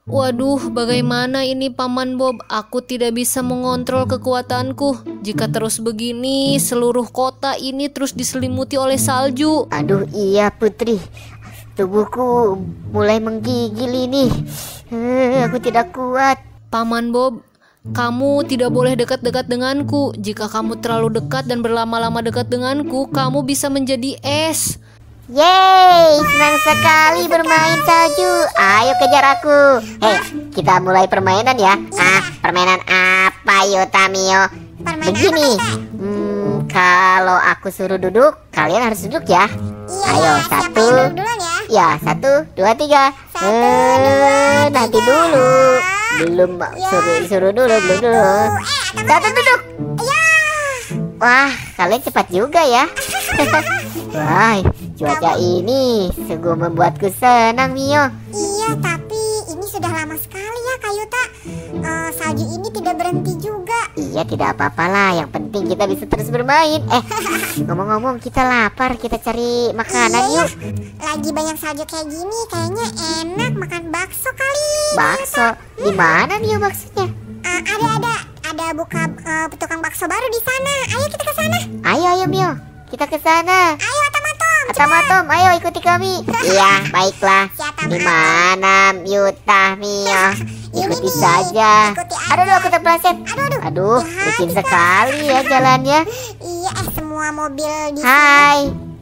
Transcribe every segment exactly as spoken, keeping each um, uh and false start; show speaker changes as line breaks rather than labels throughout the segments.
Waduh, bagaimana ini Paman Bob? Aku tidak bisa mengontrol kekuatanku. Jika terus begini, seluruh kota ini terus diselimuti oleh salju.
Aduh iya Putri, tubuhku mulai menggigil ini. uh, Aku tidak kuat.
Paman Bob, kamu tidak boleh dekat-dekat denganku. Jika kamu terlalu dekat dan berlama-lama dekat denganku, kamu bisa menjadi es.
Yeay, senang sekali bermain salju. Ayo kejar aku. Hei, kita mulai permainan ya. Ah, permainan apa yuk Tamio? Begini, hmm, kalau aku suruh duduk, kalian harus duduk ya. Ayo, satu. Ya, satu, dua, tiga. Eh, nanti dulu. Belum suruh suruh dulu, belum dulu. Satu duduk. Wah, kalian cepat juga ya. Wah, cuaca ini sungguh membuatku senang, Mio.
Iya, tapi ini sudah lama sekali ya, Kayuta. Uh, salju ini tidak berhenti juga.
Iya, tidak apa-apa lah. Yang penting kita bisa terus bermain. Eh, ngomong-ngomong, kita lapar. Kita cari makanan
iya,
yuk.
Lagi banyak salju kayak gini, kayaknya enak makan bakso kali.
Bakso? Di mana Mio baksonya?
Uh, ada, ada, ada buka uh, tukang bakso baru di sana. Ayo kita ke sana.
Ayo, ayo Mio. Kita ke sana.
Ayo Atamatom.
Atamatom, ayo ikuti kami. Iya, baiklah. Di mana Yuta, Mio? Ikuti saja. Aduh, aduh, aku terpleset. Aduh, aduh, licin sekali ya jalannya.
Iya, eh semua mobil di sini.
Hai.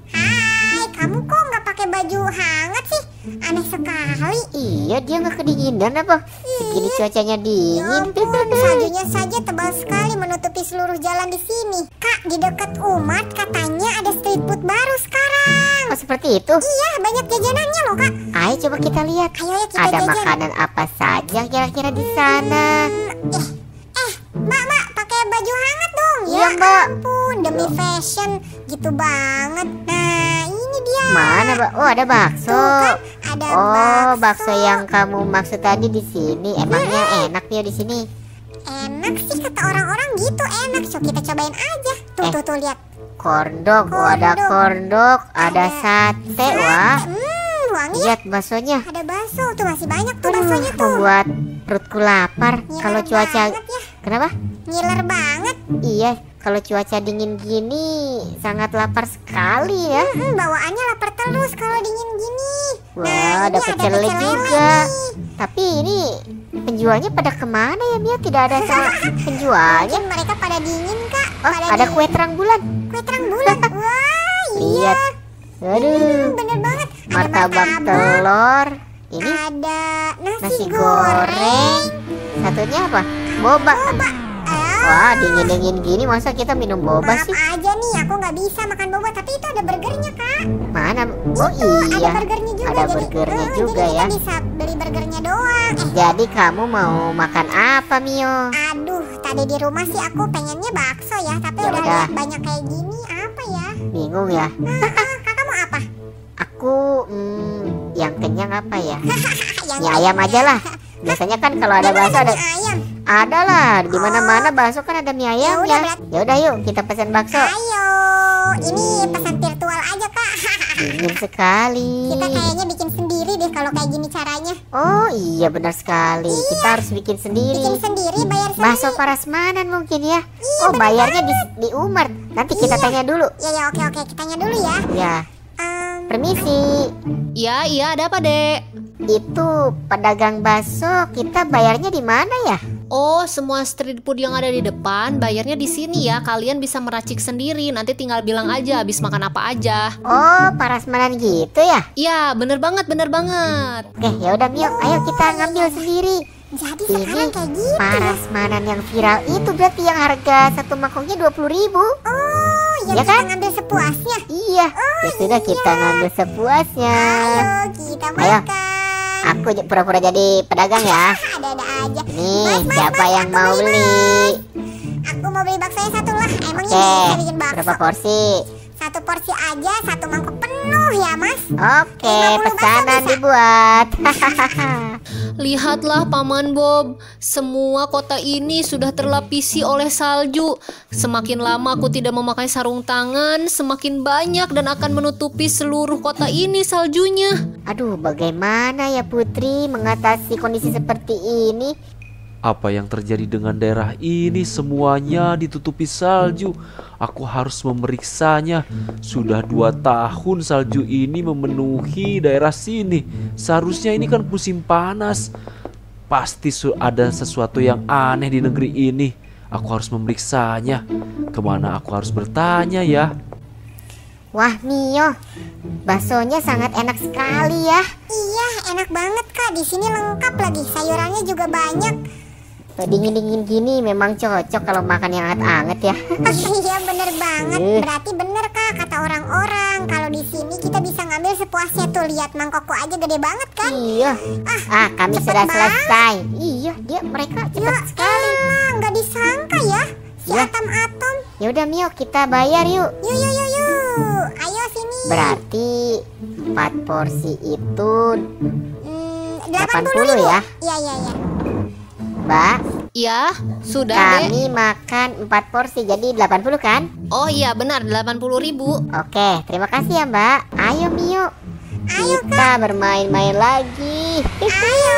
Hai, kamu kok nggak pakai baju hangat sih? Aneh sekali.
Iya, dia nggak kedinginan apa? Begini cuacanya dingin.
Ya ampun, saljunya saja tebal sekali menutupi seluruh jalan di sini. Kak, di dekat Umat katanya ada street food baru sekarang.
Oh, seperti itu?
Iya, banyak jajanannya loh, Kak.
Ayo coba kita lihat.
Ayo, ayo kita
ada
jajan.
makanan apa saja kira-kira di sana?
Hmm, eh, eh, Mbak, Mbak, pakai baju hangat dong.
Iya,
Ya
Mbak.
ampun, demi fashion gitu banget. Nah, ini dia.
Mana, Mbak? Oh, ada bakso.
Tuh kan, ada
Oh, bakso
bakso
yang kamu maksud tadi di sini. Emangnya enak Mio di sini?
Enak sih kata orang-orang gitu, enak. So kita cobain aja. Tuh,
Eh.
tuh, tuh, lihat.
Kondok, oh, ada
Kondok.
kondok, ada sate, wah.
Hmm, wangi.
Lihat baksonya.
Ada bakso tuh, masih banyak tuh
Aduh,
baksonya tuh.
membuat perutku lapar.
Ngiler
Kalau cuaca,
banget ya.
kenapa?
Ngiler banget.
Iya, kalau cuaca dingin gini sangat lapar sekali ya.
Hmm, bawaannya lapar terus kalau dingin gini.
Wah,
Nah,
ada
ini
pecel lele
lele
juga.
nih.
Tapi ini penjualnya pada kemana ya Mia? Tidak ada sama penjualnya.
Mungkin mereka pada dingin, Kak.
Oh,
Pada
ada
dingin.
kue terang bulan.
Kue terang bulan. Wah, iya.
Lihat. Aduh,
Hmm, bener banget. Ada
martabak telur. Ini
Ada nasi,
nasi
goreng.
goreng. Satunya apa? Boba.
Boba. Ah,
Wah, dingin-dingin gini masa kita minum boba
maaf
sih?
aja nih, aku nggak bisa makan boba. Tapi itu ada burgernya, Kak.
Mana? Oh
Itu,
iya,
ada burgernya juga.
ada
jadi,
burgernya
eh,
juga
jadi
ya.
kita bisa beli burgernya doang. Eh,
Jadi kamu mau makan apa Mio?
aduh, tadi di rumah sih aku pengennya bakso ya. Tapi
Ya
udah
udah.
lihat banyak kayak gini, apa ya?
Bingung ya?
Ah, ah, kakak mau apa?
Aku hmm, yang kenyang apa ya?
Yang
Mie ayam aja lah. Biasanya kan kalau ada bakso ada
mie ayam.
ada lah di mana-mana bakso kan ada mie
Ya udah,
ayamnya.
berarti-
Ya udah yuk kita pesan bakso.
Ayo, ini pesan virtual aja, Kak.
Dingin sekali.
Kita kayaknya bikin sendiri deh kalau kayak gini caranya.
Oh iya benar sekali. Kita harus bikin sendiri.
Bikin sendiri, bayar sendiri.
Bakso prasmanan mungkin ya. Oh bayarnya di, di Umar. Nanti kita
Iya.
tanya dulu.
Ya ya, oke oke, kita tanya dulu ya.
Ya,
Em,
permisi.
Ya, iya, ada apa, Dek?
Itu pedagang bakso kita bayarnya di mana ya?
Oh, semua street food yang ada di depan bayarnya di sini ya. Kalian bisa meracik sendiri. Nanti tinggal bilang aja habis makan apa aja.
Oh prasmanan gitu ya?
Iya, bener banget, bener banget.
Oke ya udah Mio, ayo kita ngambil sendiri.
jadi
Ini
sekarang kayak gitu ya.
prasmanan yang viral itu berarti yang harga satu mangkoknya dua puluh ribu.
Oh, ya,
Ya
kita
kan?
ngambil sepuasnya.
Iya, ya sudah kita ngambil sepuasnya.
Ayo kita
Ayo.
makan.
Aku j- pura-pura jadi pedagang ya.
Ada-ada aja.
Nih,
Mas, mas,
siapa
mas,
yang
aku
mau
beli,
beli?
Aku mau beli baksonya satu lah. Emangnya
Oke,
bisa bikin bakso?
berapa porsi?
Satu porsi aja, satu mangkok penuh ya, Mas.
Oke,
lima puluh bakso
pesanan
bisa?
dibuat.
Lihatlah Paman Bob, semua kota ini sudah terlapisi oleh salju. Semakin lama aku tidak memakai sarung tangan, semakin banyak dan akan menutupi seluruh kota ini saljunya.
Aduh, bagaimana ya Putri mengatasi kondisi seperti ini?
Apa yang terjadi dengan daerah ini? Semuanya ditutupi salju. Aku harus memeriksanya. Sudah dua tahun salju ini memenuhi daerah sini. Seharusnya ini kan musim panas. Pasti ada sesuatu yang aneh di negeri ini. Aku harus memeriksanya. Kemana aku harus bertanya ya?
Wah Mio, baksonya sangat enak sekali ya.
Iya, enak banget Kak. Di sini lengkap lagi, sayurannya juga banyak.
Dingin-dingin gini memang cocok kalau makan yang hangat-hangat ya.
Iya bener banget. Berarti bener Kak kata orang-orang, kalau di sini kita bisa ngambil sepuasnya tuh. Lihat mangkokku aja gede banget kan.
Iya. Ah, ah kami sudah banget. selesai. Iya, dia mereka cepat ya, sekali.
Elah, nggak disangka ya si
ya.
Atom-Atom.
Ya udah Mio, kita bayar yuk.
Yuk yuk yuk yuk. Ayo sini.
Berarti empat porsi itu
hmm,
delapan puluh ya.
Iya iya iya.
Mbak,
ya sudah
kami
dek.
makan empat porsi jadi delapan puluh kan?
Oh iya benar, delapan puluh ribu.
Oke, terima kasih ya Mbak. Ayo Mio,
Ayo
kita bermain-main lagi.
Ayo.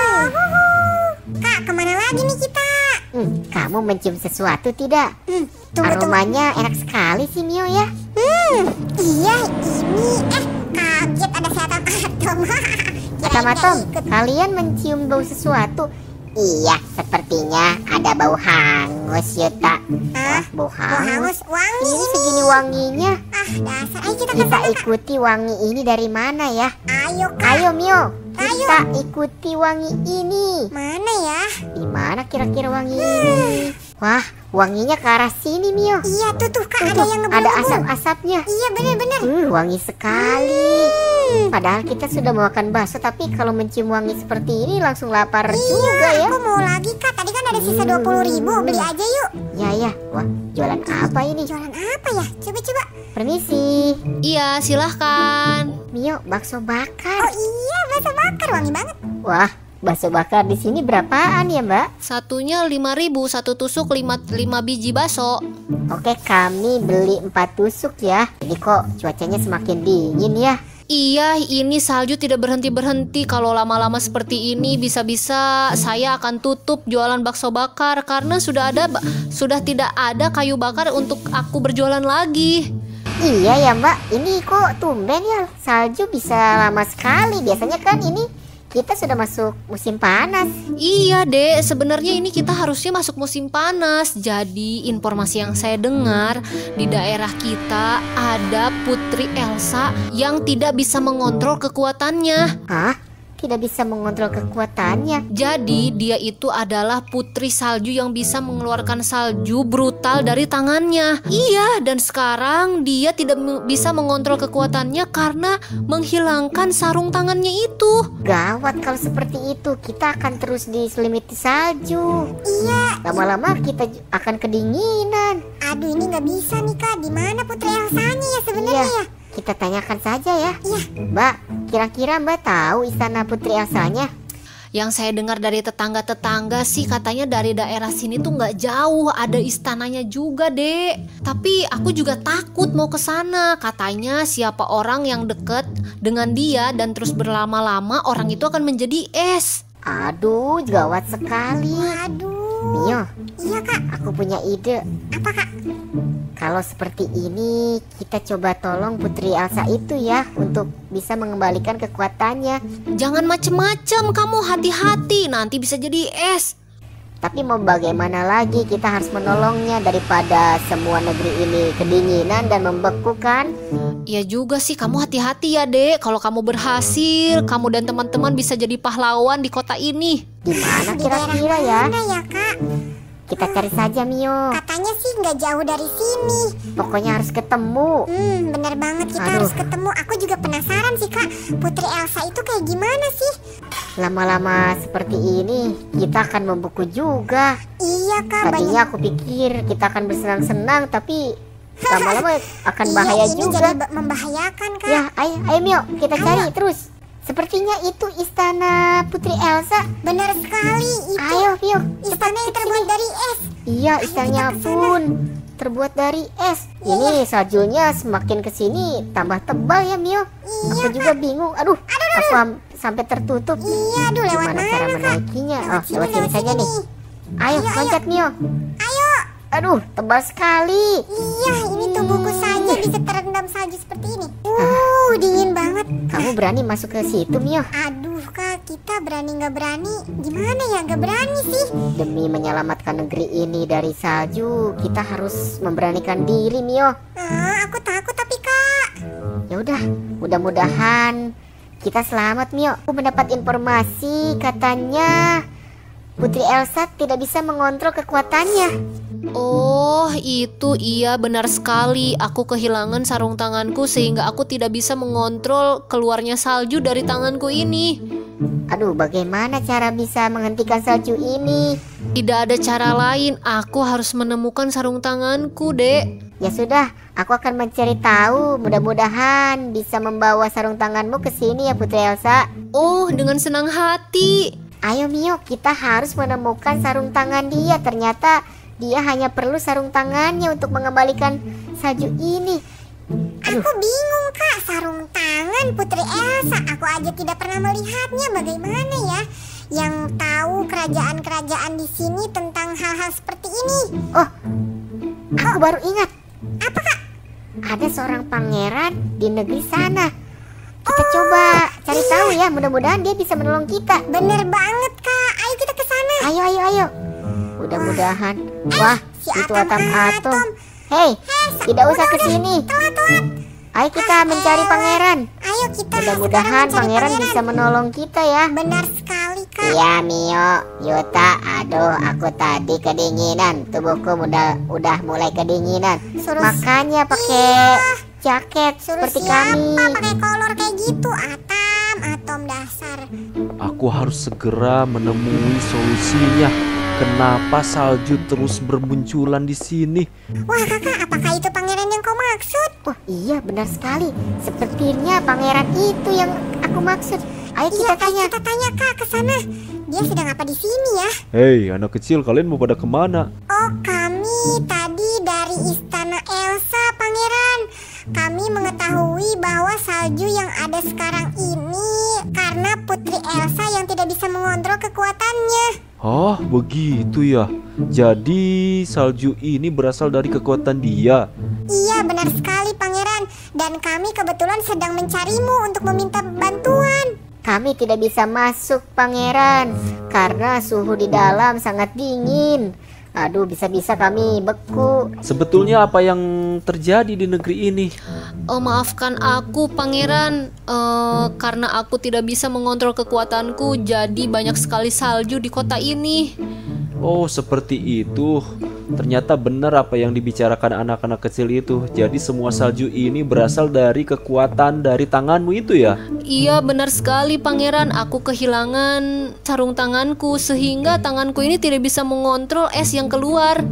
Kak, kemana lagi nih kita?
Hmm, kamu mencium sesuatu tidak?
Hmm, tunggu,
Aromanya tunggu. Enak sekali sih Mio ya.
Hmm, iya ini. Eh, kaget ada si Atom-Atom.
Atom-Atom, kalian mencium bau sesuatu? Iya, sepertinya ada bau hangus Yuta.
Hah?
Wah, bau
Bau
hangus.
hangus, wangi
Ini
ini.
segini wanginya.
Ah, dasar. Ayo kita,
Kita
kesana, Kak.
ikuti wangi ini dari mana ya?
Ayo Kak.
Ayo Mio,
Ayo.
kita ikuti wangi ini.
Mana ya?
Di mana kira-kira wangi ini? Wah, wanginya ke arah sini Mio.
Iya tuh tuh Kak,
Tuh,
ada
tuh,
yang
ada
ngebu-ngebu.
asap-asapnya.
Iya bener-bener.
Uh, wangi sekali. Padahal kita sudah makan bakso, tapi kalau mencium wangi seperti ini langsung lapar juga ya.
Aku mau lagi Kak. Tadi kan ada sisa dua puluh ribu. Beli aja yuk.
Ya ya, wah jualan apa ini?
Jualan apa ya? Coba-coba.
Permisi,
Iya silahkan.
Mio, bakso bakar.
Oh iya, bakso bakar wangi banget.
Wah, bakso bakar di sini berapaan ya Mbak?
Satunya lima ribu, satu tusuk lima, lima biji bakso.
Oke, kami beli empat tusuk ya. Jadi kok cuacanya semakin dingin ya?
Iya, ini salju tidak berhenti-berhenti. Kalau lama-lama seperti ini bisa-bisa saya akan tutup jualan bakso bakar karena sudah ada sudah tidak ada kayu bakar untuk aku berjualan lagi.
Iya ya Mbak, ini kok tumben ya salju bisa lama sekali. Biasanya kan ini kita sudah masuk musim panas.
Iya dek, sebenarnya ini kita harusnya masuk musim panas. Jadi informasi yang saya dengar, di daerah kita ada Putri Elsa yang tidak bisa mengontrol kekuatannya.
Hah? Tidak bisa mengontrol kekuatannya?
Jadi dia itu adalah putri salju yang bisa mengeluarkan salju brutal dari tangannya. Iya, dan sekarang dia tidak me- bisa mengontrol kekuatannya karena menghilangkan sarung tangannya itu.
Gawat kalau seperti itu, kita akan terus diselimiti salju.
Iya.
Lama-lama kita j- akan kedinginan.
Aduh ini nggak bisa nih Kak. Di mana Putri Elsanya ya sebenarnya
Iya.
ya?
Kita tanyakan saja ya.
Iya.
Mbak, kira-kira Mbak tahu istana Putri Elsanya?
Yang saya dengar dari tetangga-tetangga sih katanya dari daerah sini tuh nggak jauh ada istananya juga dek. Tapi aku juga takut mau ke sana. Katanya siapa orang yang deket dengan dia dan terus berlama-lama orang itu akan menjadi es.
Aduh, gawat sekali.
Aduh.
Mio,
Iya Kak.
aku punya ide.
Apa Kak?
Kalau seperti ini, kita coba tolong Putri Elsa itu ya untuk bisa mengembalikan kekuatannya.
Jangan macem-macem kamu, hati-hati nanti bisa jadi es.
Tapi mau bagaimana lagi, kita harus menolongnya daripada semua negeri ini kedinginan dan membeku kan?
Ya juga sih, kamu hati-hati ya dek. Kalau kamu berhasil, kamu dan teman-teman bisa jadi pahlawan di kota ini.
Di mana
Di daerah
kira-kira ya?
mana ya Kak?
Kita cari saja Mio.
Katanya sih nggak jauh dari sini.
Pokoknya harus ketemu.
Hmm, bener banget kita
Aduh.
harus ketemu. Aku juga penasaran sih Kak. Putri Elsa itu kayak gimana sih?
Lama-lama seperti ini, kita akan membeku juga.
Iya Kak, banyak.
Tadinya aku pikir kita akan bersenang-senang, tapi lama-lama akan bahaya
iya, ini
juga.
jadi ba- membahayakan Kak.
Ya, ayo, ayo Mio, kita
Ayo.
cari terus. Sepertinya itu istana Putri Elsa.
Benar sekali, itu
Ayo, Mio,
istana yang terbuat dari es.
Iya, istananya pun terbuat dari es. Ini saljunya semakin kesini tambah tebal ya, Mio. Aku juga bingung. Aduh, aku am- sampai tertutup.
Iya, aduh, lewat
Gimana
mana,
cara
Kak?
menaikinya?
Lewat
Oh,
sini,
lewat sini
lewat
saja
sini
nih.
nih.
Ayo,
Ayo,
loncat, Mio.
Ayo.
Aduh, tebal sekali.
Iya, ini tubuhku saja bisa terendam salju seperti ini. Uh, dingin banget.
Kamu berani masuk ke situ, Mio?
Aduh, Kak, kita berani nggak berani? Gimana ya, nggak berani sih?
Demi menyelamatkan negeri ini dari salju, kita harus memberanikan diri, Mio.
Ah, aku takut tapi, Kak.
Ya udah, mudah-mudahan kita selamat, Mio. Aku mendapat informasi katanya Putri Elsa tidak bisa mengontrol kekuatannya.
Oh, itu iya benar sekali. Aku kehilangan sarung tanganku sehingga aku tidak bisa mengontrol keluarnya salju dari tanganku ini.
Aduh, bagaimana cara bisa menghentikan salju ini?
Tidak ada cara lain. Aku harus menemukan sarung tanganku, Dek.
Ya sudah, aku akan mencari tahu. Mudah-mudahan bisa membawa sarung tanganmu ke sini ya, Putri Elsa.
Oh, dengan senang hati.
Ayo, Mio, kita harus menemukan sarung tangan dia. Ternyata dia hanya perlu sarung tangannya untuk mengembalikan salju ini.
Aku bingung, Kak. Sarung tangan Putri Elsa. Aku aja tidak pernah melihatnya. Bagaimana ya? Yang tahu kerajaan-kerajaan di sini tentang hal-hal seperti ini.
Oh, aku baru ingat.
Apa, Kak?
Ada seorang pangeran di negeri sana. Kita coba cari tahu ya. Mudah-mudahan dia bisa menolong kita.
Bener banget, Kak. Ayo kita ke sana.
Ayo, ayo, ayo. Mudah-mudahan. Wah,
si
itu
Atom
atom-atom.
Atom.
Hei, tidak usah
udah,
ke sini.
Telat, telat.
Ayo kita mencari pangeran.
Ayo kita
Mudah-mudahan
sekarang mencari
pangeran bisa menolong kita ya.
Benar sekali, Kak.
Iya, Mio, Yuta, aduh, aku tadi kedinginan. Tubuhku udah udah mulai kedinginan.
Suruh-
Makanya pakai jaket
Suruh
seperti
siapa
kami.
pakai kolor kayak gitu? Atom, atom dasar.
Aku harus segera menemui solusinya. Kenapa salju terus bermunculan di sini?
Wah, Kakak, apakah itu pangeran yang kau maksud?
Oh iya, benar sekali. Sepertinya pangeran itu yang aku maksud. Ayo kita
Iya,
tanya.
kita tanya, Kak, ke sana. Dia sedang apa di sini ya?
Hei, anak kecil, kalian mau pada kemana?
Oh, kami tadi dari istana Elsa, Pangeran. Kami mengetahui bahwa salju yang ada sekarang ini karena Putri Elsa yang tidak bisa mengontrol kekuatannya.
Oh, begitu ya. Jadi salju ini berasal dari kekuatan dia.
Iya, benar sekali, Pangeran. Dan kami kebetulan sedang mencarimu untuk meminta bantuan.
Kami tidak bisa masuk, Pangeran, karena suhu di dalam sangat dingin. Aduh, bisa-bisa kami beku.
Sebetulnya apa yang terjadi di negeri ini?
Oh, maafkan aku, Pangeran. Eh, karena aku tidak bisa mengontrol kekuatanku, jadi banyak sekali salju di kota ini.
Oh, seperti itu. Ternyata benar apa yang dibicarakan anak-anak kecil itu. Jadi semua salju ini berasal dari kekuatan dari tanganmu itu ya?
Iya, benar sekali, Pangeran. Aku kehilangan sarung tanganku sehingga tanganku ini tidak bisa mengontrol es yang keluar.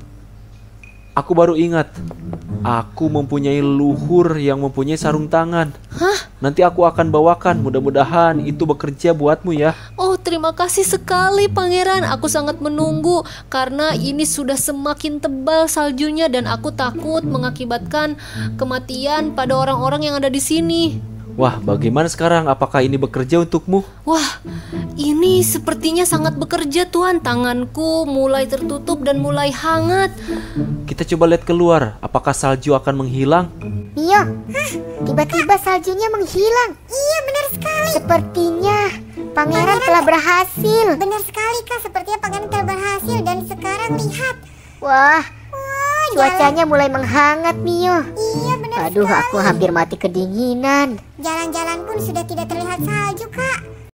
Aku baru ingat. Aku mempunyai leluhur yang mempunyai sarung tangan.
Hah?
Nanti aku akan bawakan. Mudah-mudahan itu bekerja buatmu ya.
Oh, terima kasih sekali, Pangeran. Aku sangat menunggu karena ini sudah semakin tebal saljunya dan aku takut mengakibatkan kematian pada orang-orang yang ada di sini.
Wah, bagaimana sekarang? Apakah ini bekerja untukmu?
Wah, ini sepertinya sangat bekerja, Tuan. Tanganku mulai tertutup dan mulai hangat.
Kita coba lihat keluar. Apakah salju akan menghilang?
Mio, tiba-tiba saljunya menghilang.
Iya, benar sekali.
Sepertinya pangeran telah berhasil.
Benar sekali, Kak. Sepertinya pangeran telah berhasil. Dan sekarang lihat.
Wah,
Wah,
cuacanya mulai menghangat, Mio.
Iya, benar
Aduh,
sekali.
aku hampir mati kedinginan.
Jalan-jalan pun sudah tidak terlihat salju, Kak.